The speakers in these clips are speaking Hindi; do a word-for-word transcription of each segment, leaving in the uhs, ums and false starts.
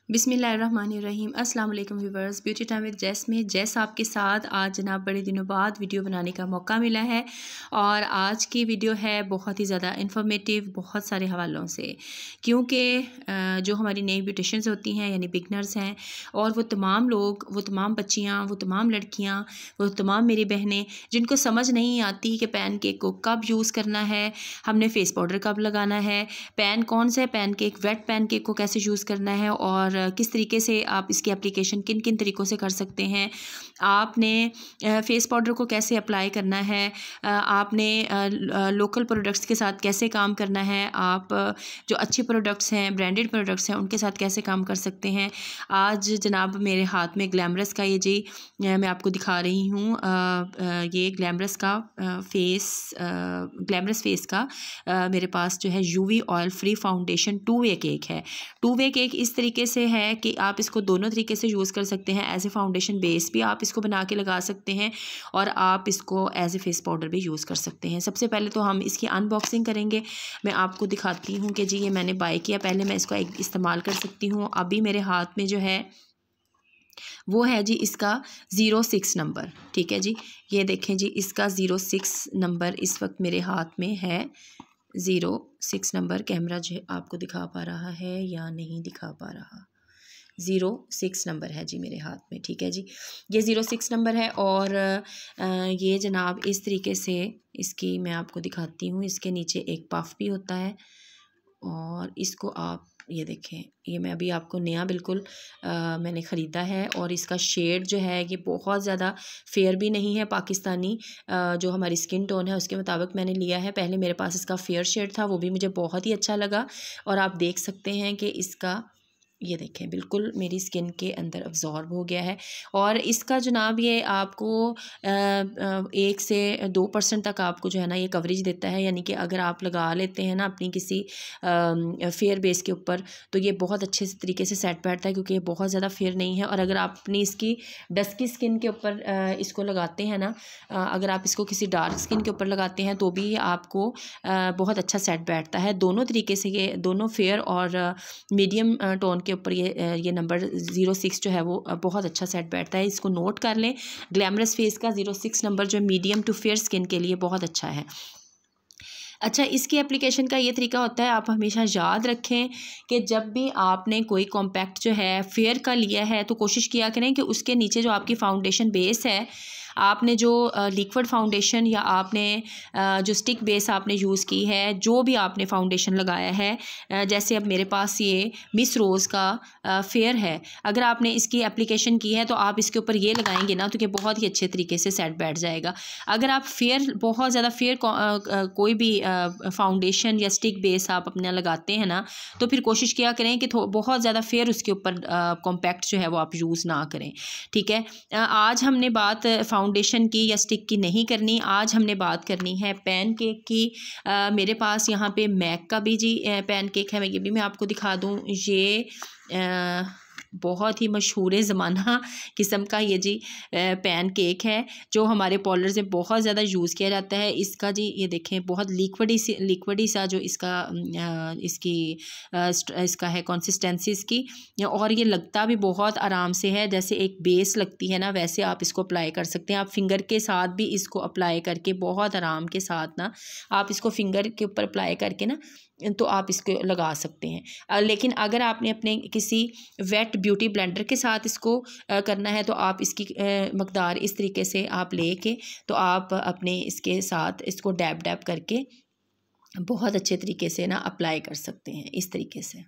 बिस्मिल्लाहिर्रहमानिर्रहीम। अस्सलाम वालेकुम व्यूवर्स, ब्यूटी टाइम विद जैस में जैस आपके साथ आज जनाब बड़े दिनों बाद वीडियो बनाने का मौका मिला है और आज की वीडियो है बहुत ही ज़्यादा इन्फॉर्मेटिव बहुत सारे हवालों से, क्योंकि जो हमारी नई ब्यूटिशियंस होती हैं यानी बिगनर्स हैं और वो तमाम लोग, वो तमाम बच्चियाँ, वो तमाम लड़कियाँ, वो तमाम मेरी बहनें जिनको समझ नहीं आती कि पैन केक को कब यूज़ करना है, हमने फेस पाउडर कब लगाना है, पैन कौन सा है, pancake wet pancake को कैसे यूज़ करना है और किस तरीके से आप इसकी एप्लीकेशन किन किन तरीक़ों से कर सकते हैं, आपने फेस पाउडर को कैसे अप्लाई करना है, आपने लोकल प्रोडक्ट्स के साथ कैसे काम करना है, आप जो अच्छे प्रोडक्ट्स हैं, ब्रांडेड प्रोडक्ट्स हैं, उनके साथ कैसे काम कर सकते हैं। आज जनाब मेरे हाथ में ग्लैमरस का ये जी मैं आपको दिखा रही हूँ, ये ग्लैमरस का फेस ग्लैमरस फेस का मेरे पास जो है UV oil free foundation two way cake है। टू वे केक इस तरीके से है कि आप इसको दोनों तरीके से यूज़ कर सकते हैं। एज ए फाउंडेशन बेस भी आप इसको बना के लगा सकते हैं और आप इसको एज ए फेस पाउडर भी यूज़ कर सकते हैं। सबसे पहले तो हम इसकी अनबॉक्सिंग करेंगे। मैं आपको दिखाती हूँ कि जी ये मैंने बाय किया, पहले मैं इसको इस्तेमाल कर सकती हूँ। अभी मेरे हाथ में जो है वो है जी इसका ज़ीरो सिक्स नंबर, ठीक है जी, ये देखें जी इसका ज़ीरो सिक्स नंबर इस वक्त मेरे हाथ में है। ज़ीरो सिक्स नंबर कैमरा जो आपको दिखा पा रहा है या नहीं दिखा पा रहा, ज़ीरो सिक्स नंबर है जी मेरे हाथ में, ठीक है जी, ये ज़ीरो सिक्स नंबर है। और ये जनाब इस तरीके से इसकी मैं आपको दिखाती हूँ। इसके नीचे एक पफ भी होता है और इसको आप ये देखें, ये मैं अभी आपको नया बिल्कुल आ, मैंने ख़रीदा है और इसका शेड जो है ये बहुत ज़्यादा फेयर भी नहीं है, पाकिस्तानी आ, जो हमारी स्किन टोन है उसके मुताबिक मैंने लिया है। पहले मेरे पास इसका फेयर शेड था, वो भी मुझे बहुत ही अच्छा लगा और आप देख सकते हैं कि इसका ये देखें बिल्कुल मेरी स्किन के अंदर अब्जॉर्ब हो गया है। और इसका जनाब ये आपको एक से दो परसेंट तक आपको जो है ना ये कवरेज देता है, यानी कि अगर आप लगा लेते हैं ना अपनी किसी फेयर बेस के ऊपर तो ये बहुत अच्छे तरीके से सेट बैठता है, क्योंकि ये बहुत ज़्यादा फेयर नहीं है। और अगर आप अपनी इसकी डस्की स्किन के ऊपर इसको लगाते हैं ना, अगर आप इसको किसी डार्क स्किन के ऊपर लगाते हैं तो भी आपको बहुत अच्छा सेट बैठता है। दोनों तरीके से ये दोनों फेयर और मीडियम टोन के ऊपर ये ये नंबर ज़ीरो सिक्स जो है वो बहुत अच्छा सेट बैठता है। इसको नोट कर लें, ग्लैमरस फेस का ज़ीरो सिक्स नंबर जो मीडियम टू फेयर स्किन के लिए बहुत अच्छा है। अच्छा, इसकी एप्लीकेशन का ये तरीका होता है, आप हमेशा याद रखें कि जब भी आपने कोई कॉम्पैक्ट जो है फेयर का लिया है तो कोशिश किया करें कि उसके नीचे जो आपकी फाउंडेशन बेस है, आपने जो लिक्विड फाउंडेशन या आपने जो स्टिक बेस आपने यूज़ की है, जो भी आपने फाउंडेशन लगाया है, जैसे अब मेरे पास ये मिस रोज़ का फेयर है, अगर आपने इसकी एप्लीकेशन की है तो आप इसके ऊपर ये लगाएंगे ना तो ये बहुत ही अच्छे तरीके से सेट बैठ जाएगा। अगर आप फेयर बहुत ज़्यादा फेयर कोई भी फाउंडेशन या स्टिक बेस आप अपना लगाते हैं ना तो फिर कोशिश किया करें कि बहुत ज़्यादा फेयर उसके ऊपर कॉम्पैक्ट जो है वो आप यूज़ ना करें, ठीक है। आज हमने बात फाउंडेशन की या स्टिक की नहीं करनी, आज हमने बात करनी है पैन केक की। आ, मेरे पास यहाँ पे मैक का भी जी पैन केक है, मैं ये भी मैं आपको दिखा दूँ। ये आ, बहुत ही मशहूर ज़माना किस्म का ये जी पैन केक है जो हमारे पार्लर से बहुत ज़्यादा यूज़ किया जाता है। इसका जी ये देखें बहुत लिक्विडी सी लिक्विडी सा जो इसका इसकी इसका है कंसिस्टेंसी इसकी, और ये लगता भी बहुत आराम से है, जैसे एक बेस लगती है ना वैसे आप इसको अप्लाई कर सकते हैं। आप फिंगर के साथ भी इसको अप्लाई करके बहुत आराम के साथ ना आप इसको फिंगर के ऊपर अप्लाई करके ना तो आप इसको लगा सकते हैं। लेकिन अगर आपने अपने किसी वेट ब्यूटी ब्लेंडर के साथ इसको करना है तो आप इसकी मकदार इस तरीके से आप लेके तो आप अपने इसके साथ इसको डैब डैब करके बहुत अच्छे तरीके से ना अप्लाई कर सकते हैं इस तरीके से,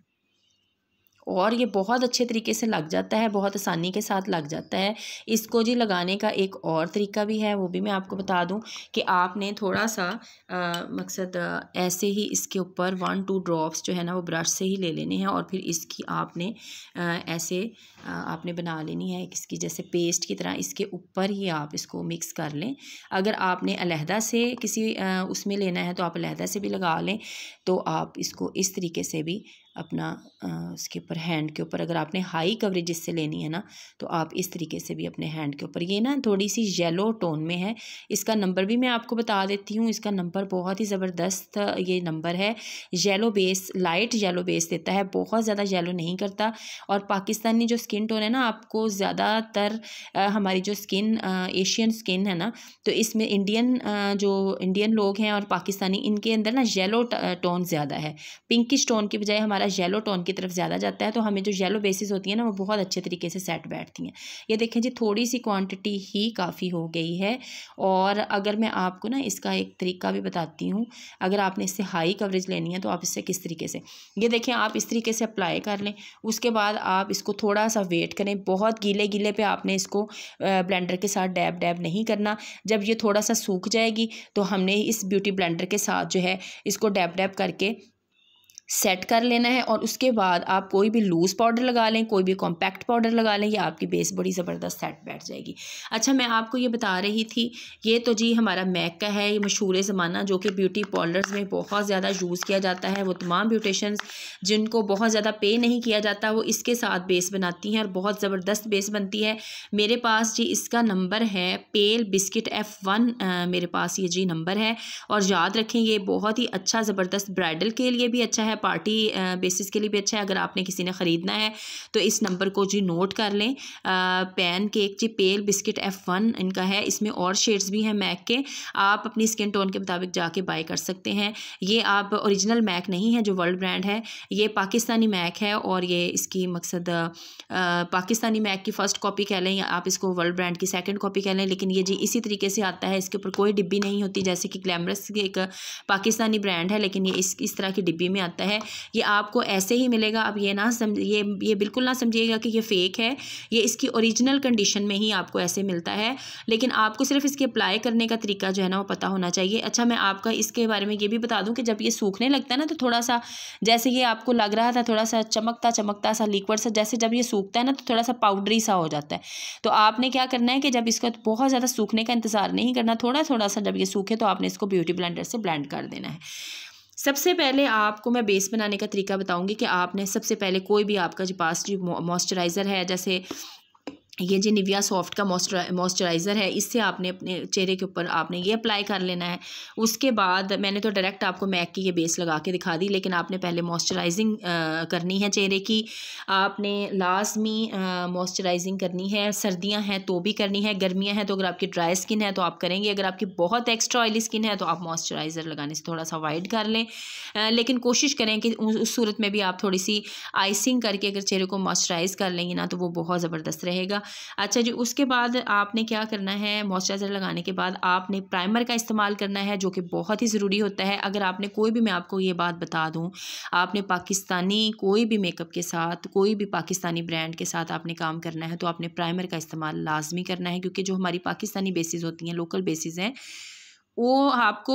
और ये बहुत अच्छे तरीके से लग जाता है, बहुत आसानी के साथ लग जाता है। इसको जी लगाने का एक और तरीका भी है, वो भी मैं आपको बता दूं कि आपने थोड़ा सा आ, मकसद आ, ऐसे ही इसके ऊपर वन टू ड्रॉप्स जो है ना वो ब्रश से ही ले लेने हैं और फिर इसकी आपने आ, ऐसे आ, आपने बना लेनी है इसकी जैसे पेस्ट की तरह, इसके ऊपर ही आप इसको मिक्स कर लें। अगर आपने अलहदा से किसी आ, उसमें लेना है तो आप अलहदा से भी लगा लें, तो आप इसको इस तरीके से भी अपना उसके ऊपर हैंड के ऊपर, अगर आपने हाई कवरेज इससे लेनी है ना तो आप इस तरीके से भी अपने हैंड के ऊपर, ये ना थोड़ी सी येलो टोन में है। इसका नंबर भी मैं आपको बता देती हूँ, इसका नंबर बहुत ही ज़बरदस्त ये नंबर है। Yellow base, light yellow base देता है, बहुत ज़्यादा येलो नहीं करता। और पाकिस्तानी जो स्किन टोन है ना, आपको ज़्यादातर हमारी जो स्किन एशियन स्किन है ना, तो इसमें इंडियन जो इंडियन लोग हैं और पाकिस्तानी, इनके अंदर ना येलो टोन ज़्यादा है। पिंकिश टोन की बजाय हमारा येलो टोन की तरफ ज़्यादा जाता है, तो हमें जो येलो बेसिस होती है ना वो बहुत अच्छे तरीके से सेट बैठती हैं। ये देखें जी, थोड़ी सी क्वांटिटी ही काफ़ी हो गई है। और अगर मैं आपको ना इसका एक तरीका भी बताती हूँ, अगर आपने इससे हाई कवरेज लेनी है तो आप इससे किस तरीके से, ये देखें आप इस तरीके से अप्लाई कर लें। उसके बाद आप इसको थोड़ा सा वेट करें, बहुत गीले गीले पे आपने इसको ब्लेंडर के साथ डैब डैब नहीं करना। जब ये थोड़ा सा सूख जाएगी तो हमने इस ब्यूटी ब्लेंडर के साथ जो है इसको डैब डैब करके सेट कर लेना है। और उसके बाद आप कोई भी लूज़ पाउडर लगा लें, कोई भी कॉम्पैक्ट पाउडर लगा लें, या आपकी बेस बड़ी ज़बरदस्त सेट बैठ जाएगी। अच्छा, मैं आपको ये बता रही थी, ये तो जी हमारा मैक का है, ये मशहूर ज़माना जो कि ब्यूटी पार्लर्स में बहुत ज़्यादा यूज़ किया जाता है। वो तमाम ब्यूटिशंस जिनको बहुत ज़्यादा पे नहीं किया जाता वो इसके साथ बेस बनाती हैं और बहुत ज़बरदस्त बेस बनती है। मेरे पास जी इसका नंबर है पेल बिस्किट एफ़ वन, मेरे पास ये जी नंबर है। और याद रखें, ये बहुत ही अच्छा ज़बरदस्त ब्राइडल के लिए भी अच्छा है, पार्टी बेसिस के लिए भी अच्छा है। अगर आपने किसी ने ख़रीदना है तो इस नंबर को जी नोट कर लें। पैन केक जी पेल बिस्किट एफ़ वन इनका है, इसमें और शेड्स भी हैं मैक के, आप अपनी स्किन टोन के मुताबिक जाके बाय कर सकते हैं। ये आप ओरिजिनल मैक नहीं है जो वर्ल्ड ब्रांड है, ये पाकिस्तानी मैक है। और ये इसकी मकसद पाकिस्तानी मैक की फ़र्स्ट कॉपी कह लें, या आप इसको वर्ल्ड ब्रांड की सेकंड कॉपी कह लें। लेकिन ये जी इसी तरीके से आता है, इसके ऊपर कोई डिब्बी नहीं होती, जैसे कि ग्लैमरस एक पाकिस्तानी ब्रांड है, लेकिन ये इस इस तरह की डिब्बी में आता है। ये आपको ऐसे ही मिलेगा। अब ये ना समझ ये ये बिल्कुल ना समझिएगा कि ये फ़ेक है, ये इसकी ओरिजिनल कंडीशन में ही आपको ऐसे मिलता है। लेकिन आपको सिर्फ इसके अप्लाई करने का तरीका जो है ना वो पता होना चाहिए। अच्छा, मैं आपका इसके बारे में ये भी बता दूं कि जब ये सूखने लगता है ना, तो थोड़ा सा जैसे ये आपको लग रहा था थोड़ा सा चमकता चमकता सा लिक्विड सा, जैसे जब ये सूखता है ना तो थोड़ा सा पाउडरी सा हो जाता है। तो आपने क्या करना है कि जब इसको बहुत ज़्यादा सूखने का इंतज़ार नहीं करना, थोड़ा थोड़ा सा जब ये सूखे तो आपने इसको ब्यूटी ब्लेंडर से ब्लेंड कर देना है। सबसे पहले आपको मैं बेस बनाने का तरीका बताऊंगी कि आपने सबसे पहले कोई भी आपका जो पास जो मॉइस्चराइज़र है, जैसे ये जी निविया सॉफ्ट का मॉइस्चराइज़र है, इससे आपने अपने चेहरे के ऊपर आपने ये अप्लाई कर लेना है। उसके बाद मैंने तो डायरेक्ट आपको मैक की ये बेस लगा के दिखा दी, लेकिन आपने पहले मॉइस्चराइजिंग करनी है चेहरे की। आपने लाजमी मॉइस्चराइजिंग करनी है, सर्दियां हैं तो भी करनी है, गर्मियां हैं तो अगर आपकी ड्राई स्किन है तो आप करेंगे, अगर आपकी बहुत एक्स्ट्रा ऑयली स्किन है तो आप मॉइस्चराइज़र लगाने से थोड़ा सा अवॉइड कर लें। लेकिन कोशिश करें कि उस सूरत में भी आप थोड़ी सी आइसिंग करके अगर चेहरे को मॉइस्चराइज़ कर लेंगे ना तो वो बहुत ज़बरदस्त रहेगा। अच्छा जी, उसके बाद आपने क्या करना है, मॉइस्चराइज़र लगाने के बाद आपने प्राइमर का इस्तेमाल करना है, जो कि बहुत ही ज़रूरी होता है। अगर आपने कोई भी, मैं आपको ये बात बता दूं, आपने पाकिस्तानी कोई भी मेकअप के साथ, कोई भी पाकिस्तानी ब्रांड के साथ आपने काम करना है तो आपने प्राइमर का इस्तेमाल लाजमी करना है, क्योंकि जो हमारी पाकिस्तानी बेसिस होती हैं, लोकल बेसिस हैं, वो आपको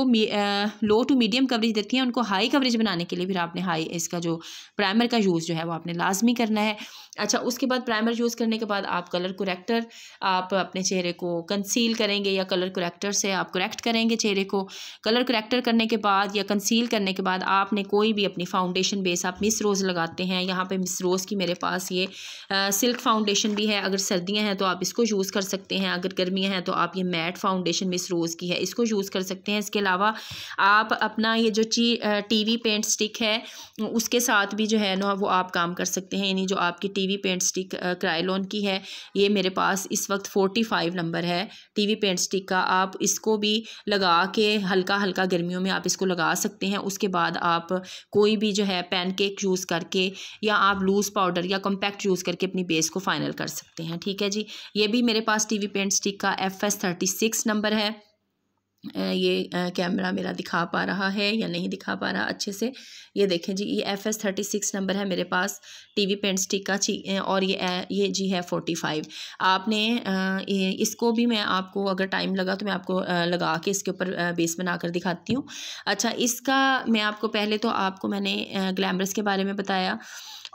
लो टू मीडियम कवरेज देती हैं। उनको हाई कवरेज बनाने के लिए फिर आपने हाई इसका जो प्राइमर का यूज़ जो है वो आपने लाजमी करना है। अच्छा, उसके बाद प्राइमर यूज़ करने के बाद आप कलर करेक्टर, आप अपने चेहरे को कंसील करेंगे या कलर करेक्टर से आप करेक्ट करेंगे चेहरे को। कलर करेक्टर करने के बाद या कंसील करने के बाद आपने कोई भी अपनी फाउंडेशन बेस, आप मिस रोज़ लगाते हैं, यहाँ पे मिस रोज़ की मेरे पास ये आ, सिल्क फाउंडेशन भी है। अगर सर्दियाँ हैं तो आप इसको यूज़ कर सकते हैं, अगर गर्मियाँ हैं तो आप ये मैट फाउंडेशन मिस रोज़ की है, इसको यूज़ कर सकते हैं। इसके अलावा आप अपना ये जो ची टीवी पेंट स्टिक है उसके साथ भी जो है ना वो आप काम कर सकते हैं। यानी जो आपकी टीवी पेंट स्टिक क्रायोलॉन की है, ये मेरे पास इस वक्त फोर्टी फाइव नंबर है टीवी पेंट स्टिक का, आप इसको भी लगा के हल्का हल्का गर्मियों में आप इसको लगा सकते हैं। उसके बाद आप कोई भी जो है पैनकेक यूज़ करके या आप लूज़ पाउडर या कॉम्पैक्ट यूज़ करके अपनी बेस को फाइनल कर सकते हैं। ठीक है जी, ये भी मेरे पास टीवी पेंट स्टिक का F S thirty six number है। ये कैमरा मेरा दिखा पा रहा है या नहीं दिखा पा रहा अच्छे से, ये देखें जी, ये F S thirty six number है मेरे पास टीवी पेंट स्टिक का। और ये ये जी है फोर्टी फाइव। आपने ये इसको भी मैं आपको अगर टाइम लगा तो मैं आपको लगा के इसके ऊपर बेस बना कर दिखाती हूँ। अच्छा, इसका मैं आपको पहले तो आपको मैंने ग्लैमरस के बारे में बताया,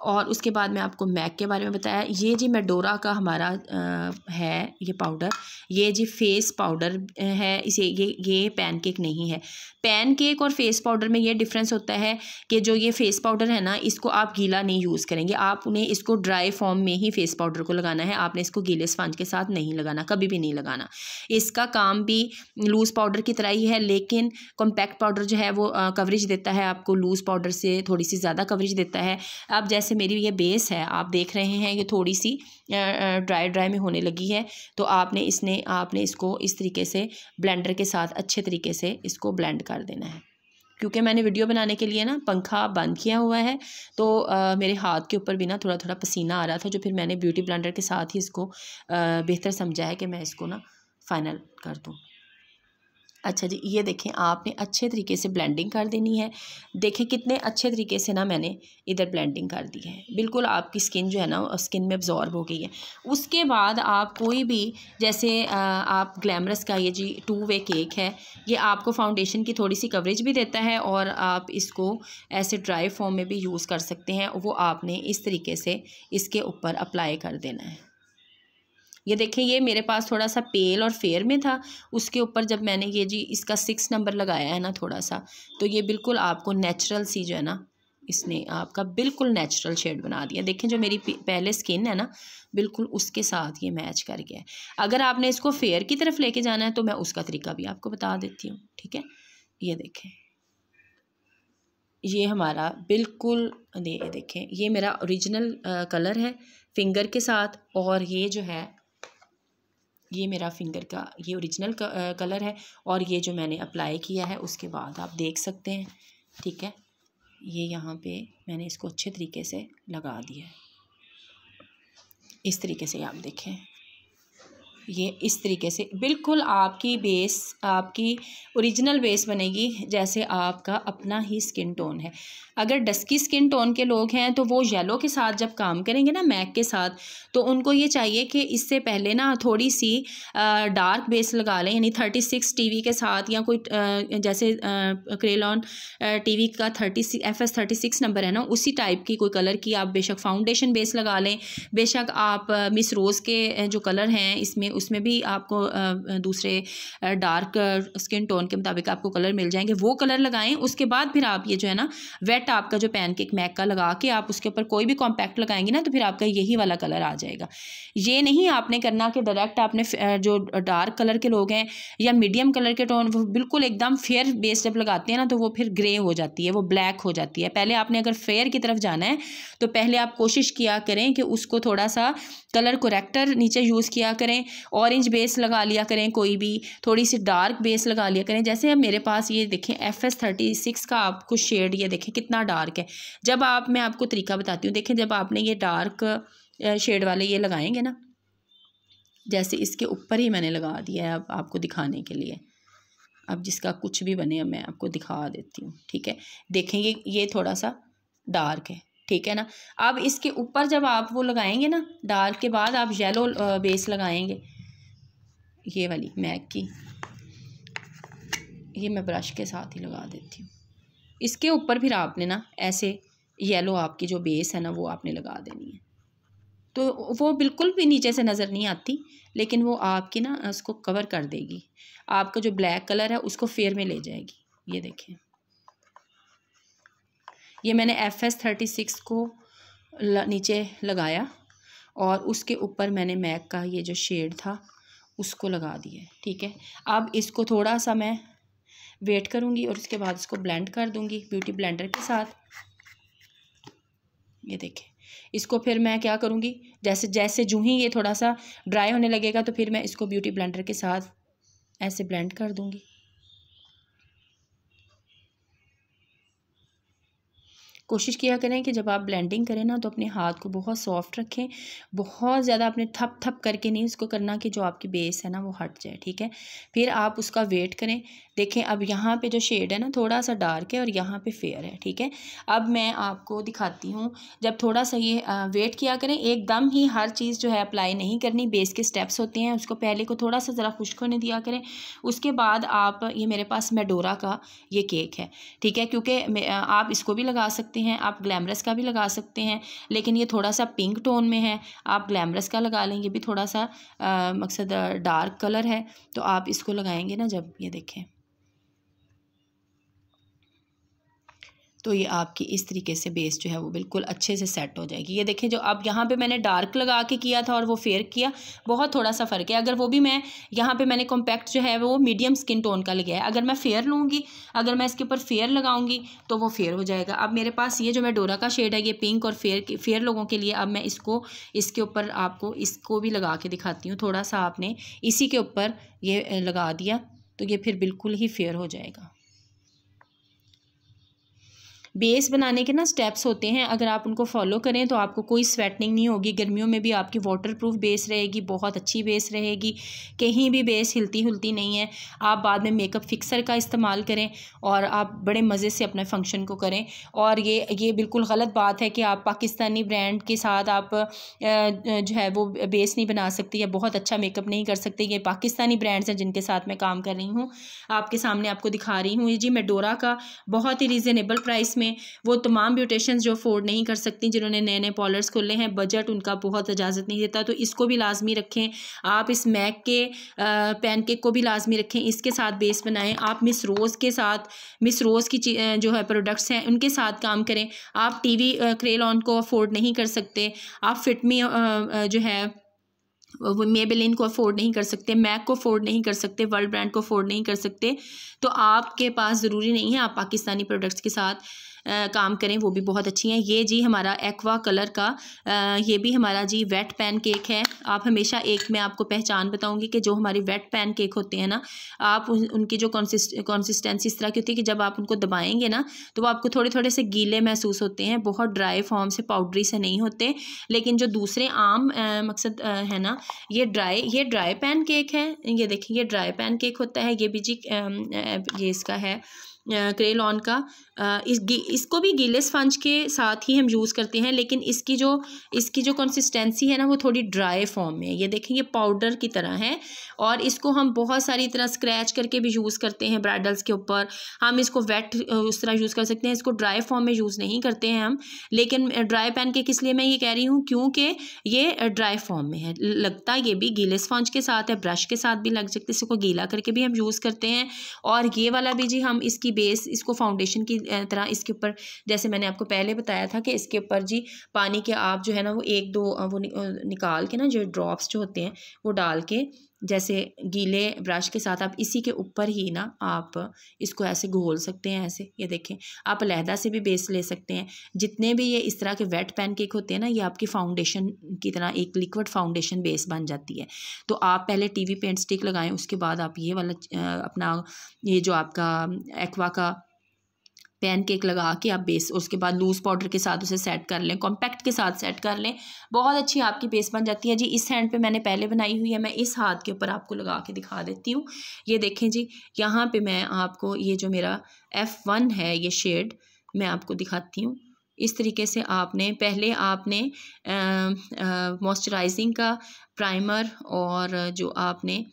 और उसके बाद मैं आपको मैक के बारे में बताया। ये जी मेडोरा का हमारा आ, है ये पाउडर, ये जी फेस पाउडर है। इसे ये ये पैनकेक नहीं है। पैनकेक और फेस पाउडर में ये डिफरेंस होता है कि जो ये फेस पाउडर है ना, इसको आप गीला नहीं यूज़ करेंगे, आप उन्हें इसको ड्राई फॉर्म में ही फेस पाउडर को लगाना है। आपने इसको गीले स्पंज के साथ नहीं लगाना, कभी भी नहीं लगाना। इसका काम भी लूज़ पाउडर की तरह ही है, लेकिन कॉम्पैक्ट पाउडर जो है वो कवरेज देता है आपको, लूज़ पाउडर से थोड़ी सी ज़्यादा कवरेज देता है। अब जैसे मेरी ये बेस है, आप देख रहे हैं ये थोड़ी सी ड्राई ड्राई में होने लगी है, तो आपने इसने आपने इसको इस तरीके से ब्लेंडर के साथ अच्छे तरीके से इसको ब्लेंड कर देना है। क्योंकि मैंने वीडियो बनाने के लिए ना पंखा बंद किया हुआ है, तो आ, मेरे हाथ के ऊपर भी ना थोड़ा थोड़ा पसीना आ रहा था, जो फिर मैंने ब्यूटी ब्लेंडर के साथ ही इसको बेहतर समझा है कि मैं इसको ना फाइनल कर दूँ। अच्छा जी, ये देखें आपने अच्छे तरीके से ब्लेंडिंग कर देनी है। देखें कितने अच्छे तरीके से ना मैंने इधर ब्लेंडिंग कर दी है, बिल्कुल आपकी स्किन जो है ना स्किन में अब्जॉर्ब हो गई है। उसके बाद आप कोई भी जैसे आप ग्लैमरस का ये जी टू वे केक है, ये आपको फाउंडेशन की थोड़ी सी कवरेज भी देता है और आप इसको ऐसे ड्राई फॉर्म में भी यूज़ कर सकते हैं। वो आपने इस तरीके से इसके ऊपर अप्लाई कर देना है। ये देखें ये मेरे पास थोड़ा सा पेल और फेयर में था, उसके ऊपर जब मैंने ये जी इसका सिक्स नंबर लगाया है ना थोड़ा सा, तो ये बिल्कुल आपको नेचुरल सी जो है ना, इसने आपका बिल्कुल नेचुरल शेड बना दिया। देखें जो मेरी पहले स्किन है ना बिल्कुल उसके साथ ये मैच कर गया है। अगर आपने इसको फेयर की तरफ लेके जाना है तो मैं उसका तरीका भी आपको बता देती हूँ, ठीक है। ये देखें ये हमारा बिल्कुल ये देखें ये मेरा ओरिजिनल कलर है फिंगर के साथ, और ये जो है ये मेरा फिंगर का ये ओरिजिनल कलर है, और ये जो मैंने अप्लाई किया है उसके बाद आप देख सकते हैं, ठीक है। ये यहाँ पे मैंने इसको अच्छे तरीके से लगा दिया है, इस तरीके से आप देखें ये इस तरीके से बिल्कुल आपकी बेस आपकी ओरिजिनल बेस बनेगी, जैसे आपका अपना ही स्किन टोन है। अगर डस्की स्किन टोन के लोग हैं तो वो येलो के साथ जब काम करेंगे ना मैक के साथ, तो उनको ये चाहिए कि इससे पहले ना थोड़ी सी डार्क बेस लगा लें, यानी थर्टी सिक्स टीवी के साथ, या कोई आ, जैसे क्रेलॉन टीवी का thirty F S thirty six number है ना, उसी टाइप की कोई कलर की आप बेशक फाउंडेशन बेस लगा लें। बेशक आप मिस रोज़ के जो कलर हैं इसमें उसमें भी आपको दूसरे डार्क स्किन टोन के मुताबिक आपको कलर मिल जाएंगे, वो कलर लगाएं। उसके बाद फिर आप ये जो है ना वेट आपका जो पैनकेक मैक का लगा के आप उसके ऊपर कोई भी कॉम्पैक्ट लगाएंगे ना, तो फिर आपका यही वाला कलर आ जाएगा। ये नहीं आपने करना कि डायरेक्ट आपने जो डार्क कलर के लोग हैं या मीडियम कलर के टोन, वो बिल्कुल एकदम फेयर बेस जब लगाते हैं ना तो वो फिर ग्रे हो जाती है, वो ब्लैक हो जाती है। पहले आपने अगर फेयर की तरफ जाना है तो पहले आप कोशिश किया करें कि उसको थोड़ा सा कलर करेक्टर नीचे यूज़ किया करें, ऑरेंज बेस लगा लिया करें, कोई भी थोड़ी सी डार्क बेस लगा लिया करें। जैसे अब मेरे पास ये देखें एफ एस थर्टी सिक्स का आपको शेड, ये देखें कितना डार्क है। जब आप मैं आपको तरीका बताती हूँ, देखें जब आपने ये डार्क शेड वाले ये लगाएंगे ना, जैसे इसके ऊपर ही मैंने लगा दिया है अब आपको दिखाने के लिए, अब जिसका कुछ भी बने अब मैं आपको दिखा देती हूँ, ठीक है। देखें ये ये थोड़ा सा डार्क है, ठीक है ना। अब इसके ऊपर जब आप वो लगाएंगे ना डार्क के बाद आप येलो बेस लगाएंगे, ये वाली मैक की, ये मैं ब्रश के साथ ही लगा देती हूँ। इसके ऊपर फिर आपने ना ऐसे येलो आपकी जो बेस है ना वो आपने लगा देनी है, तो वो बिल्कुल भी नीचे से नज़र नहीं आती, लेकिन वो आपकी ना उसको कवर कर देगी, आपका जो ब्लैक कलर है उसको फेयर में ले जाएगी। ये देखें ये मैंने एफ एस थर्टी सिक्स को नीचे लगाया और उसके ऊपर मैंने मैक का ये जो शेड था उसको लगा दिया, ठीक है। अब इसको थोड़ा सा मैं वेट करूँगी और उसके बाद इसको ब्लेंड कर दूँगी ब्यूटी ब्लेंडर के साथ। ये देखें इसको फिर मैं क्या करूँगी, जैसे जैसे जूँ ही ये थोड़ा सा ड्राई होने लगेगा तो फिर मैं इसको ब्यूटी ब्लेंडर के साथ ऐसे ब्लेंड कर दूँगी। कोशिश किया करें कि जब आप ब्लेंडिंग करें ना तो अपने हाथ को बहुत सॉफ्ट रखें, बहुत ज़्यादा अपने थप थप करके नहीं इसको करना कि जो आपकी बेस है ना वो हट जाए, ठीक है। फिर आप उसका वेट करें, देखें अब यहाँ पे जो शेड है ना थोड़ा सा डार्क है और यहाँ पे फेयर है, ठीक है। अब मैं आपको दिखाती हूँ, जब थोड़ा सा ये वेट किया करें, एकदम ही हर चीज़ जो है अप्लाई नहीं करनी, बेस के स्टेप्स होते हैं, उसको पहले को थोड़ा सा ज़रा खुश्क होने दिया करें। उसके बाद आप, ये मेरे पास मेडोरा का ये केक है, ठीक है, क्योंकि आप इसको भी लगा सकते हैं, आप ग्लैमरस का भी लगा सकते हैं, लेकिन ये थोड़ा सा पिंक टोन में है, आप ग्लैमरस का लगा लेंगे, भी थोड़ा सा आ, मकसद डार्क कलर है, तो आप इसको लगाएंगे ना जब, ये देखें तो ये आपकी इस तरीके से बेस जो है वो बिल्कुल अच्छे से सेट हो जाएगी। ये देखें, जो अब यहाँ पे मैंने डार्क लगा के किया था और वो फेयर किया, बहुत थोड़ा सा फ़र्क है। अगर वो भी मैं यहाँ पे मैंने कॉम्पैक्ट जो है वो मीडियम स्किन टोन का लगाया है, अगर मैं फेयर लूँगी, अगर मैं इसके ऊपर फेयर लगाऊंगी तो वो फेयर हो जाएगा। अब मेरे पास ये जो मेडोरा का शेड है ये पिंक और फेयर फेयर लोगों के लिए, अब मैं इसको इसके ऊपर आपको इसको भी लगा के दिखाती हूँ। थोड़ा सा आपने इसी के ऊपर ये लगा दिया तो ये फिर बिल्कुल ही फेयर हो जाएगा। बेस बनाने के ना स्टेप्स होते हैं, अगर आप उनको फॉलो करें तो आपको कोई स्वेटनिंग नहीं होगी, गर्मियों में भी आपकी वाटर प्रूफ बेस रहेगी, बहुत अच्छी बेस रहेगी, कहीं भी बेस हिलती हुलती नहीं है। आप बाद में मेकअप फिक्सर का इस्तेमाल करें और आप बड़े मज़े से अपने फंक्शन को करें। और ये ये बिल्कुल गलत बात है कि आप पाकिस्तानी ब्रांड के साथ आप जो है वो बेस नहीं बना सकते या बहुत अच्छा मेकअप नहीं कर सकते। ये पाकिस्तानी ब्रांड्स हैं जिनके साथ मैं काम कर रही हूँ, आपके सामने आपको दिखा रही हूँ। ये जी मेडोरा का बहुत ही रीज़नेबल प्राइस में, वो तमाम ब्यूटिशियंस जो अफोर्ड नहीं कर सकती, जिन्होंने नए नए पार्लर्स खोले हैं, बजट उनका बहुत इजाज़त नहीं देता, तो इसको भी लाजमी रखें। आप इस मैक के पैनकेक को भी लाजमी रखें, इसके साथ बेस बनाएं। आप मिस रोज़ के साथ, मिस रोज़ की जो है प्रोडक्ट्स हैं उनके साथ काम करें। आप टीवी क्रेलॉन को अफोर्ड नहीं कर सकते, आप फिटमी जो है वो मेबेलिन को अफोर्ड नहीं कर सकते, मैक को अफोर्ड नहीं कर सकते, वर्ल्ड ब्रांड को अफोर्ड नहीं कर सकते, तो आपके पास ज़रूरी नहीं है आप पाकिस्तानी प्रोडक्ट्स के साथ आ, काम करें, वो भी बहुत अच्छी हैं। ये जी हमारा एक्वा कलर का आ, ये भी हमारा जी वेट पैन केक है। आप हमेशा एक, मैं आपको पहचान बताऊंगी कि जो हमारी वेट पैन केक होते हैं ना, आप उन, उनकी जो कंसिस्टेंसी इस तरह की होती है कि जब आप उनको दबाएंगे ना तो वो आपको थोड़े थोड़े से गीले महसूस होते हैं, बहुत ड्राई फॉर्म से, पाउडरी से नहीं होते। लेकिन जो दूसरे आम आ, मकसद आ, है ना, ये ड्राई ये ड्राई पैन केक है। ये देखिए ये ड्राई पैन केक होता है। ये भी जी आ, ये इसका है क्रेलॉन का। इस इसको भी गीले स्पंज के साथ ही हम यूज़ करते हैं, लेकिन इसकी जो इसकी जो कंसिस्टेंसी है ना वो थोड़ी ड्राई फॉर्म में है। ये देखें ये पाउडर की तरह है और इसको हम बहुत सारी तरह स्क्रैच करके भी यूज़ करते हैं ब्राइडल्स के ऊपर। हम इसको वेट उस तरह यूज़ कर सकते हैं, इसको ड्राई फॉर्म में यूज़ नहीं करते हैं हम। लेकिन ड्राई पैन केक इसलिए मैं ये कह रही हूँ क्योंकि ये ड्राई फॉर्म में है, लगता ये भी गीले स्पंज के साथ है, ब्रश के साथ भी लग सकते हैं, इसको गीला करके भी हम यूज़ करते हैं। और ये वाला भी जी हम इसकी बेस, इसको फाउंडेशन की तरह इसके ऊपर, जैसे मैंने आपको पहले बताया था कि इसके ऊपर जी पानी के आप जो है ना वो एक दो वो निकाल के ना जो ड्रॉप्स जो होते हैं वो डाल के, जैसे गीले ब्रश के साथ आप इसी के ऊपर ही ना आप इसको ऐसे घोल सकते हैं, ऐसे। ये देखें आप अलहदा से भी बेस ले सकते हैं। जितने भी ये इस तरह के वेट पैनकेक होते हैं ना, ये आपकी फाउंडेशन की तरह एक लिक्विड फाउंडेशन बेस बन जाती है। तो आप पहले टीवी पेंट स्टिक लगाएं, उसके बाद आप ये वाला अपना ये जो आपका एक्वा का पैन केक लगा के आप बेस, उसके बाद लूज़ पाउडर के साथ उसे सेट कर लें, कॉम्पैक्ट के साथ सेट कर लें, बहुत अच्छी आपकी बेस बन जाती है जी। इस हैंड पे मैंने पहले बनाई हुई है, मैं इस हाथ के ऊपर आपको लगा के दिखा देती हूँ। ये देखें जी, यहाँ पे मैं आपको ये जो मेरा एफ़ वन है ये शेड मैं आपको दिखाती हूँ। इस तरीके से आपने पहले आपने मॉइस्चराइजिंग का प्राइमर और जो आपने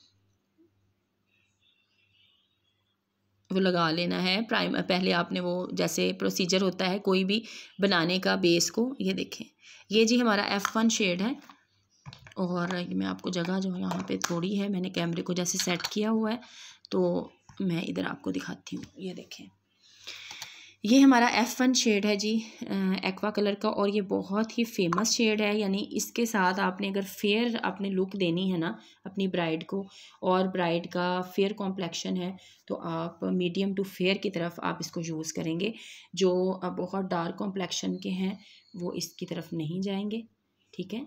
वो लगा लेना है प्राइम, पहले आपने वो जैसे प्रोसीजर होता है कोई भी बनाने का बेस को। ये देखें ये जी हमारा एफ़ वन शेड है और मैं आपको जगह जो यहाँ पे थोड़ी है, मैंने कैमरे को जैसे सेट किया हुआ है तो मैं इधर आपको दिखाती हूँ। ये देखें ये हमारा एफ़ वन शेड है जी एक्वा कलर का और ये बहुत ही फेमस शेड है। यानी इसके साथ आपने अगर फेयर आपने लुक देनी है ना अपनी ब्राइड को, और ब्राइड का फेयर कॉम्प्लेक्शन है तो आप मीडियम टू फेयर की तरफ आप इसको यूज़ करेंगे। जो बहुत डार्क कॉम्प्लेक्शन के हैं वो इसकी तरफ नहीं जाएंगे, ठीक है।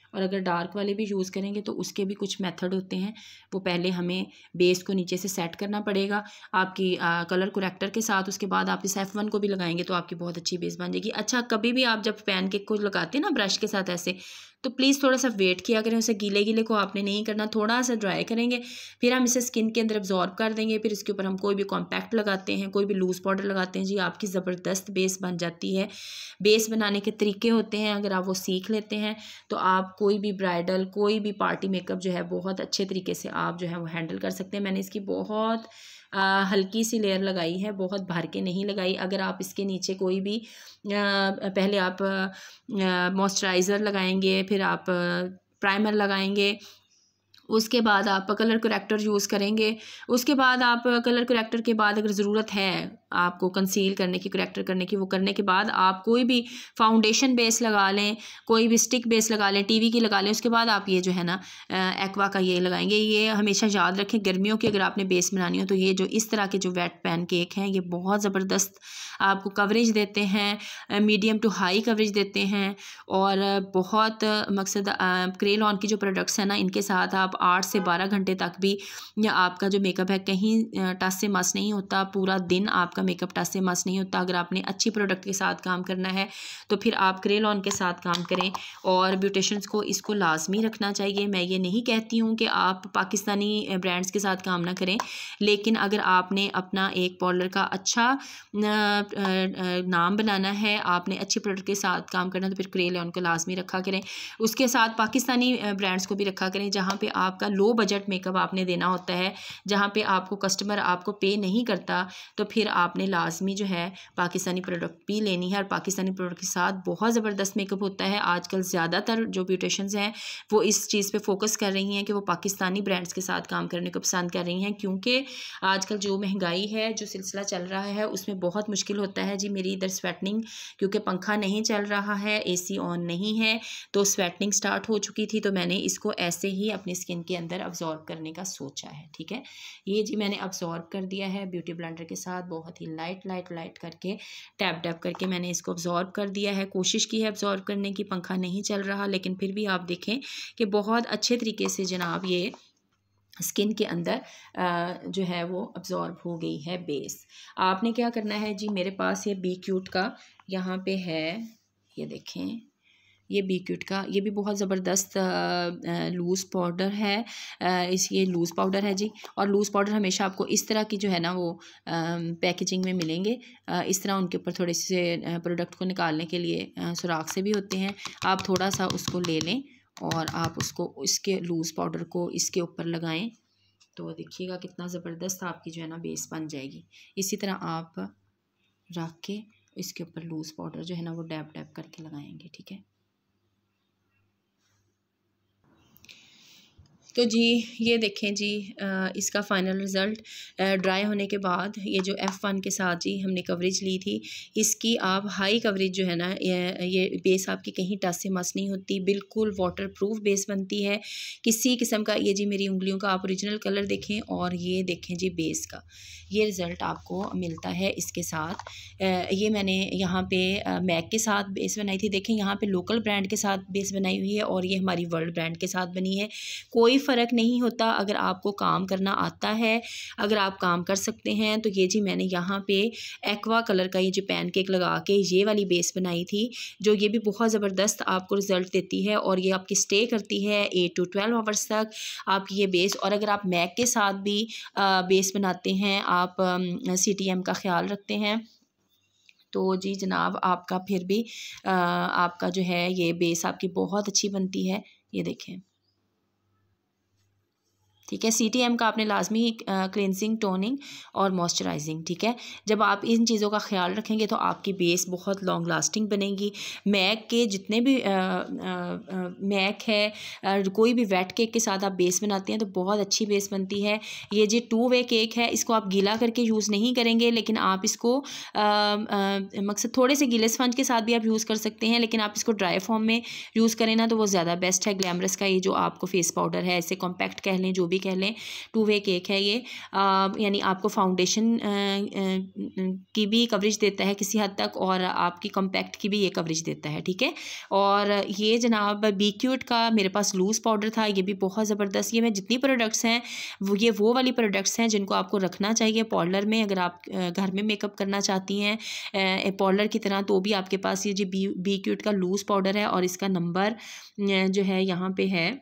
और अगर डार्क वाले भी यूज़ करेंगे तो उसके भी कुछ मेथड होते हैं। वो पहले हमें बेस को नीचे से सेट करना पड़ेगा आपकी आ, कलर करेक्टर के साथ। उसके बाद आप इस एफ वन को भी लगाएंगे तो आपकी बहुत अच्छी बेस बन जाएगी। अच्छा, कभी भी आप जब पैनकेक को लगाते हैं ना ब्रश के साथ ऐसे, तो प्लीज़ थोड़ा सा वेट किया करें, उसे गीले गीले को आपने नहीं करना, थोड़ा सा ड्राई करेंगे, फिर हम इसे स्किन के अंदर अब्जॉर्ब कर देंगे। फिर इसके ऊपर हम कोई भी कॉम्पैक्ट लगाते हैं, कोई भी लूज़ पाउडर लगाते हैं, जी आपकी ज़बरदस्त बेस बन जाती है। बेस बनाने के तरीके होते हैं, अगर आप वो सीख लेते हैं तो आप कोई भी ब्राइडल, कोई भी पार्टी मेकअप जो है बहुत अच्छे तरीके से आप जो है वो हैंडल कर सकते हैं। मैंने इसकी बहुत आ, हल्की सी लेयर लगाई है, बहुत भर के नहीं लगाई। अगर आप इसके नीचे कोई भी आ, पहले आप मॉइस्चराइज़र लगाएंगे, फिर आप प्राइमर लगाएंगे, उसके बाद आप कलर करेक्टर यूज़ करेंगे, उसके बाद आप कलर करेक्टर के बाद अगर ज़रूरत है आपको कंसील करने की, करेक्टर करने की, वो करने के बाद आप कोई भी फाउंडेशन बेस लगा लें, कोई भी स्टिक बेस लगा लें, टीवी की लगा लें। उसके बाद आप ये जो है ना एक्वा का ये लगाएंगे। ये हमेशा याद रखें, गर्मियों की अगर आपने बेस बनानी हो तो ये जो इस तरह के जो वेट पैनकेक हैं ये बहुत ज़बरदस्त आपको कवरेज देते हैं, मीडियम टू हाई कवरेज देते हैं। और बहुत मकसद क्रेलॉन की जो प्रोडक्ट्स हैं ना, इनके साथ आप आठ से बारह घंटे तक भी या आपका जो मेकअप है कहीं टच से मस नहीं होता, पूरा दिन आपका मेकअप टच से मस नहीं होता। अगर आपने अच्छी प्रोडक्ट के साथ काम करना है तो फिर आप क्रेलॉन के साथ काम करें। और ब्यूटिशियंस को इसको लाजमी रखना चाहिए। मैं ये नहीं कहती हूँ कि आप पाकिस्तानी ब्रांड्स के साथ काम ना करें, लेकिन अगर आपने अपना एक पार्लर का अच्छा नाम बनाना है, आपने अच्छी प्रोडक्ट के साथ काम करना, तो फिर क्रेलॉन को लाजमी रखा करें। उसके साथ पाकिस्तानी ब्रांड्स को भी रखा करें, जहाँ पे आपका लो बजट मेकअप आपने देना होता है, जहाँ पे आपको कस्टमर आपको पे नहीं करता, तो फिर आपने लाजमी जो है पाकिस्तानी प्रोडक्ट भी लेनी है। और पाकिस्तानी प्रोडक्ट के साथ बहुत ज़बरदस्त मेकअप होता है। आजकल ज़्यादातर जो ब्यूटिशियंस हैं वो इस चीज़ पे फोकस कर रही हैं कि वो पाकिस्तानी ब्रांड्स के साथ काम करने को पसंद कर रही हैं, क्योंकि आजकल जो महंगाई है, जो सिलसिला चल रहा है, उसमें बहुत मुश्किल होता है। जी मेरी इधर स्वेटनिंग, क्योंकि पंखा नहीं चल रहा है, एसी ऑन नहीं है, तो स्वेटनिंग स्टार्ट हो चुकी थी, तो मैंने इसको ऐसे ही अपनी स्किन के अंदर अब्जॉर्ब करने का सोचा है। ठीक है, ये जी मैंने अब्जॉर्ब कर दिया है ब्यूटी ब्लेंडर के साथ, बहुत ही लाइट लाइट लाइट करके टैप टैप करके मैंने इसको अब्जॉर्ब कर दिया है। कोशिश की है अब्जॉर्ब करने की, पंखा नहीं चल रहा, लेकिन फिर भी आप देखें कि बहुत अच्छे तरीके से जनाब ये स्किन के अंदर जो है वो अब्जॉर्ब हो गई है बेस। आपने क्या करना है जी, मेरे पास ये बी क्यूट का यहाँ पे है, ये देखें, ये बी क्यूट का, ये भी बहुत ज़बरदस्त लूज़ पाउडर है। इस ये लूज़ पाउडर है जी, और लूज़ पाउडर हमेशा आपको इस तरह की जो है ना वो पैकेजिंग में मिलेंगे। इस तरह उनके ऊपर थोड़े से प्रोडक्ट को निकालने के लिए सुराख से भी होते हैं। आप थोड़ा सा उसको ले लें और आप उसको इसके लूज़ पाउडर को इसके ऊपर लगाएं, तो देखिएगा कितना ज़बरदस्त आपकी जो है ना बेस बन जाएगी। इसी तरह आप रख के इसके ऊपर लूज़ पाउडर जो है ना वो डैब डैब करके लगाएंगे। ठीक है, तो जी ये देखें जी आ, इसका फ़ाइनल रिज़ल्ट ड्राई होने के बाद ये जो एफ़ वन के साथ जी हमने कवरेज ली थी, इसकी आप हाई कवरेज जो है ना, ये, ये बेस आपकी कहीं टच से मस नहीं होती, बिल्कुल वाटर प्रूफ बेस बनती है किसी किस्म का। ये जी मेरी उंगलियों का आप ओरिजिनल कलर देखें, और ये देखें जी बेस का ये रिज़ल्ट आपको मिलता है इसके साथ। ये मैंने यहाँ पे मैक के साथ बेस बनाई थी, देखें यहाँ पे लोकल ब्रांड के साथ बेस बनाई हुई है, और ये हमारी वर्ल्ड ब्रांड के साथ बनी है। कोई फ़र्क नहीं होता अगर आपको काम करना आता है, अगर आप काम कर सकते हैं। तो ये जी मैंने यहाँ पे एक्वा कलर का ये जो पैनकेक लगा के ये वाली बेस बनाई थी, जो ये भी बहुत ज़बरदस्त आपको रिज़ल्ट देती है, और ये आपकी स्टे करती है एट टू ट्वेल्व आवर्स तक आपकी ये बेस। और अगर आप मैक के साथ भी आ, बेस बनाते हैं, आप सी टी एम का ख्याल रखते हैं, तो जी जनाब आपका फिर भी आ, आपका जो है ये बेस आपकी बहुत अच्छी बनती है। ये देखें, ठीक है, सी टी एम का आपने लाजमी क्लिनजिंग, टोनिंग और मॉइस्चराइजिंग। ठीक है, जब आप इन चीज़ों का ख्याल रखेंगे तो आपकी बेस बहुत लॉन्ग लास्टिंग बनेगी। मैक के जितने भी आ, आ, आ, मैक है, आ, कोई भी वेट केक के साथ आप बेस बनाते हैं तो बहुत अच्छी बेस बनती है। ये जी टू वे केक है, इसको आप गीला करके यूज़ नहीं करेंगे, लेकिन आप इसको मकसद थोड़े से गीले स्पंज के साथ भी आप यूज़ कर सकते हैं, लेकिन आप इसको ड्राई फॉर्म में यूज़ करें ना तो वो ज़्यादा बेस्ट है। ग्लैमरस का ये जो आपको फेस पाउडर है, इसे कॉम्पैक्ट कह लें, जो भी कह लें, टू वे केक है ये, यानी आपको फाउंडेशन की भी कवरेज देता है किसी हद तक और आपकी कॉम्पैक्ट की भी ये कवरेज देता है, ठीक है। और ये जनाब बी क्यूट का मेरे पास लूज़ पाउडर था, ये भी बहुत ज़बरदस्त। ये मैं जितनी प्रोडक्ट्स हैं वो ये वो वाली प्रोडक्ट्स हैं जिनको आपको रखना चाहिए पार्लर में, अगर आप घर में मेकअप करना चाहती हैं पार्लर की तरह, तो भी आपके पास ये जो बी बी क्यूट का लूज़ पाउडर है और इसका नंबर जो है यहाँ पे है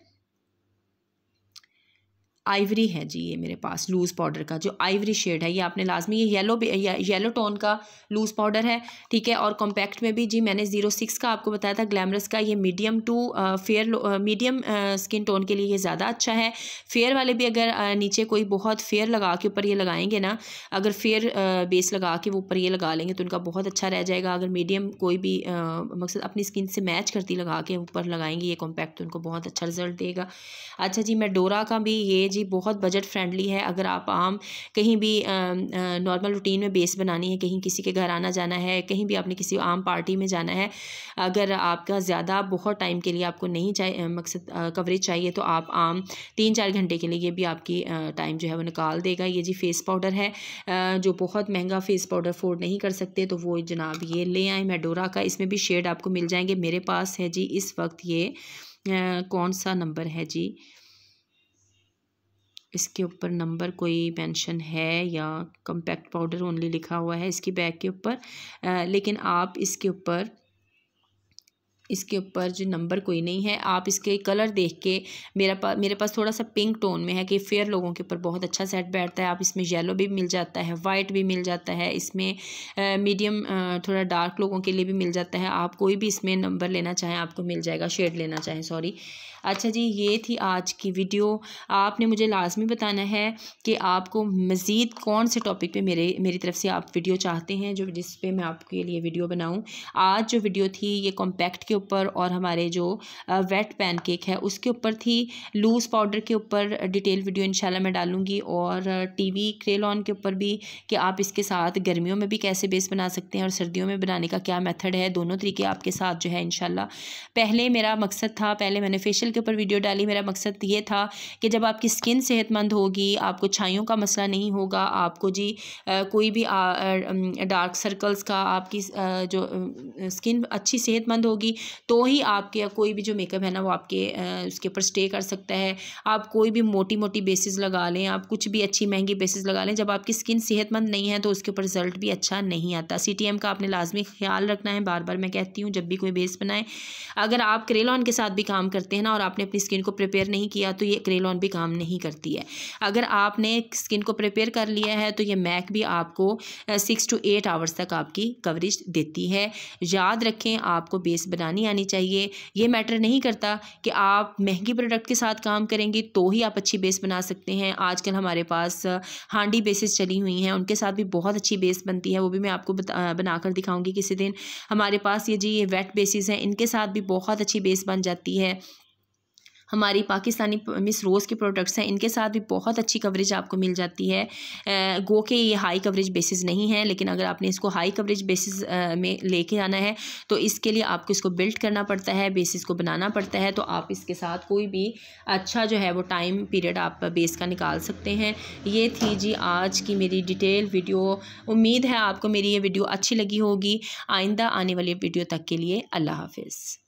आइवरी है जी, ये मेरे पास लूज़ पाउडर का जो आइवरी शेड है, ये आपने लाजमी, ये येलो येलो टोन का लूज़ पाउडर है, ठीक है। और कॉम्पैक्ट में भी जी मैंने ज़ीरो सिक्स का आपको बताया था ग्लैमरस का, ये medium to fair medium skin tone के लिए ये ज़्यादा अच्छा है। फेयर वाले भी अगर आ, नीचे कोई बहुत फेयर लगा के ऊपर ये लगाएंगे ना, अगर फेयर बेस लगा के वो ऊपर ये लगा लेंगे तो उनका बहुत अच्छा रह जाएगा। अगर मीडियम कोई भी मकसद अपनी स्किन से मैच करती लगा के ऊपर लगाएंगे ये कॉम्पैक्ट तो उनको बहुत अच्छा रिजल्ट देगा। अच्छा जी, मेडोरा का भी ये जी बहुत बजट फ्रेंडली है। अगर आप आम कहीं भी नॉर्मल रूटीन में बेस बनानी है, कहीं किसी के घर आना जाना है, कहीं भी आपने किसी आम पार्टी में जाना है, अगर आपका ज़्यादा बहुत टाइम के लिए आपको नहीं चाहिए मकसद कवरेज चाहिए तो आप आम तीन चार घंटे के लिए ये भी आपकी टाइम जो है वो निकाल देगा। ये जी फेस पाउडर है, जो बहुत महंगा फेस पाउडर अफोर्ड नहीं कर सकते तो वो जनाब ये ले आए मेडोरा का। इसमें भी शेड आपको मिल जाएंगे। मेरे पास है जी इस वक्त ये आ, कौन सा नंबर है जी, इसके ऊपर नंबर कोई मेंशन है या कॉम्पैक्ट पाउडर ओनली लिखा हुआ है इसकी बैग के ऊपर, लेकिन आप इसके ऊपर इसके ऊपर जो नंबर कोई नहीं है। आप इसके कलर देख के, मेरा पास मेरे पास थोड़ा सा पिंक टोन में है कि फेयर लोगों के ऊपर बहुत अच्छा सेट बैठता है। आप इसमें येलो भी मिल जाता है, वाइट भी मिल जाता है, इसमें मीडियम थोड़ा डार्क लोगों के लिए भी मिल जाता है। आप कोई भी इसमें नंबर लेना चाहें आपको मिल जाएगा, शेड लेना चाहें सॉरी। अच्छा जी, ये थी आज की वीडियो। आपने मुझे लाजमी बताना है कि आपको मज़ीद कौन से टॉपिक पे मेरे मेरी तरफ से आप वीडियो चाहते हैं जो जिस पे मैं आपके लिए वीडियो बनाऊं। आज जो वीडियो थी ये कॉम्पैक्ट के ऊपर और हमारे जो वेट पैनकेक है उसके ऊपर थी। लूज़ पाउडर के ऊपर डिटेल वीडियो इंशाल्लाह मैं डालूंगी और टीवी क्रेलॉन के ऊपर भी कि आप इसके साथ गर्मियों में भी कैसे बेस बना सकते हैं और सर्दियों में बनाने का क्या मेथड है, दोनों तरीके आपके साथ जो है इंशाल्लाह। पहले मेरा मकसद था, पहले मैंने फेशियल के ऊपर वीडियो डाली, मेरा मकसद ये था कि जब आपकी स्किन सेहतमंद होगी, आपको छाइयों का मसला नहीं होगा, आपको जी आ, कोई भी डार्क सर्कल्स का, आपकी आ, जो आ, स्किन अच्छी सेहतमंद होगी तो ही आपके कोई भी जो मेकअप है ना वो आपके आ, उसके ऊपर स्टे कर सकता है। आप कोई भी मोटी मोटी बेसिस लगा लें, आप कुछ भी अच्छी महंगी बेसिस लगा लें, जब आपकी स्किन सेहतमंद नहीं है तो उसके ऊपर रिजल्ट भी अच्छा नहीं आता। सी टी एम का आपने लाजमी ख्याल रखना है, बार बार मैं कहती हूँ जब भी कोई बेस बनाए। अगर आप क्रेलॉन के साथ भी काम करते हैं ना और आपने अपनी स्किन को प्रिपेयर नहीं किया तो ये क्रेलॉन भी काम नहीं करती है। अगर आपने स्किन को प्रिपेयर कर लिया है तो ये मैक भी आपको सिक्स टू एट आवर्स तक आपकी कवरेज देती है। याद रखें, आपको बेस बनानी आनी चाहिए। ये मैटर नहीं करता कि आप महंगी प्रोडक्ट के साथ काम करेंगे तो ही आप अच्छी बेस बना सकते हैं। आजकल हमारे पास हांडी बेसिस चली हुई हैं, उनके साथ भी बहुत अच्छी बेस बनती है, वो भी मैं आपको बनाकर दिखाऊंगी किसी दिन। हमारे पास ये जी ये वेट बेसिस हैं, इनके साथ भी बहुत अच्छी बेस बन जाती है। हमारी पाकिस्तानी मिस रोज़ के प्रोडक्ट्स हैं, इनके साथ भी बहुत अच्छी कवरेज आपको मिल जाती है। गो के ये हाई कवरेज बेसिस नहीं है, लेकिन अगर आपने इसको हाई कवरेज बेसिस में लेके आना है तो इसके लिए आपको इसको बिल्ड करना पड़ता है, बेसिस को बनाना पड़ता है। तो आप इसके साथ कोई भी अच्छा जो है वो टाइम पीरियड आप बेस का निकाल सकते हैं। ये थी जी आज की मेरी डिटेल वीडियो। उम्मीद है आपको मेरी ये वीडियो अच्छी लगी होगी। आइंदा आने वाली वीडियो तक के लिए अल्लाह हाफिज़।